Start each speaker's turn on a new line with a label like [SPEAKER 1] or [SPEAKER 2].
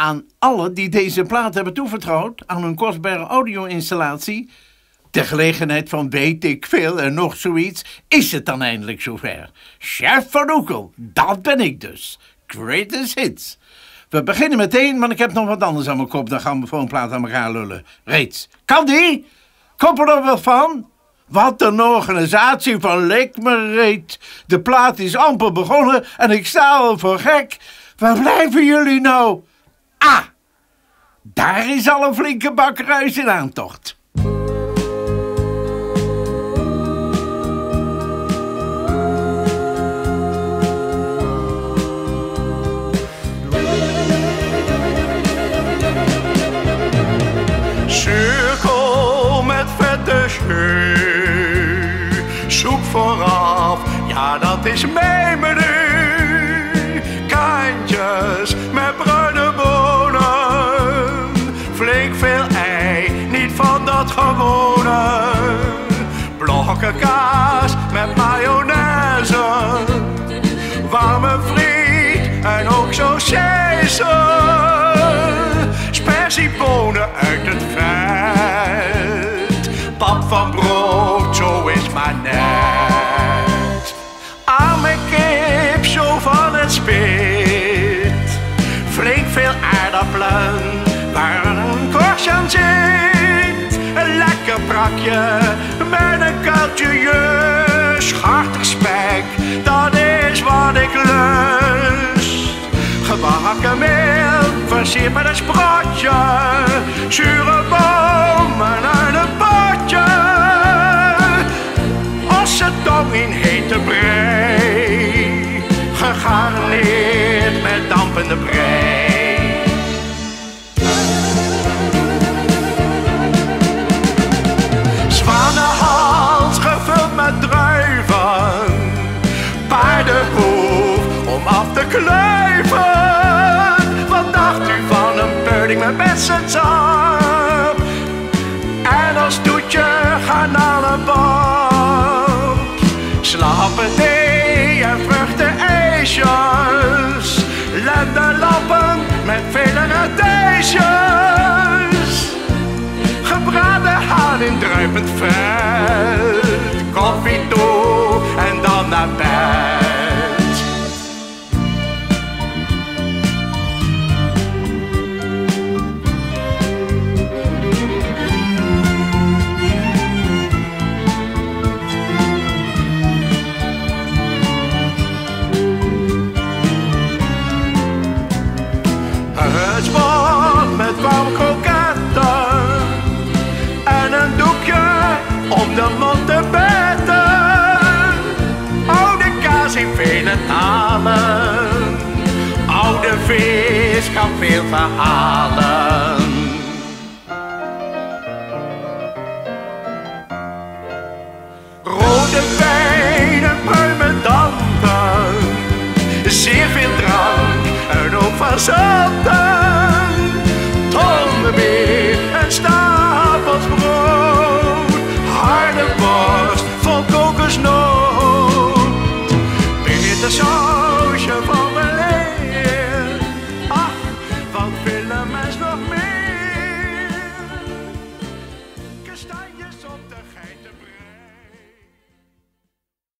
[SPEAKER 1] Aan allen die deze plaat hebben toevertrouwd aan hun kostbare audio-installatie, ter gelegenheid van weet ik veel en nog zoiets, is het dan eindelijk zover. Chef van Oekel, dat ben ik dus. Greatest Hits. We beginnen meteen, maar ik heb nog wat anders aan mijn kop. Dan gaan we voor een plaat aan elkaar lullen. Reeds. Kan die? Komt er nog wat van? Wat een organisatie van lik me reet. De plaat is amper begonnen en ik sta al voor gek. Waar blijven jullie nou? Ah, daar is al een flinke bak ruis in aantocht.
[SPEAKER 2] Cirkel met vette scheu, zoek vooraf, ja dat is mijn menu. Kantjes met bruine bonen, flink veel ei, niet van dat gewone. Blokken kaas met mayonaise, warme friet en ook saucijsen. Sperziebonen uit het vet, pap van brood, zo is maar net. Arme kip, zo van het spit, flink veel aardappelen, waar een korst aan zit. Een lekker brakje met een kuiltje jus, hartig spek, dat is wat ik lust. Gebakken melk, versierd met een sprotje, zure bomen uit een potje. Ossetong in hete brei, gegarneerd met dampende brei. Zwanenhals gevuld met druiven, paardenhoef om af te kluiven. Wat dacht u van een pudding met bessensap? En als toetje garnalenbap, slappe thee en vruchtenijsjes, lendenlappen met vele radijsjes, gebraden haan in druipend vet, koffie toe en dan naar bed. Het sport met warm kroketten en een doekje om de mond te betten. Oude kaas in vele talen, oude vis kan veel verhalen. Rode wijn en pruimendampen, zeer veel drank en ook van zanten. Tondenbeer en stapels brood, harde worst vol kokosnoot, bittersap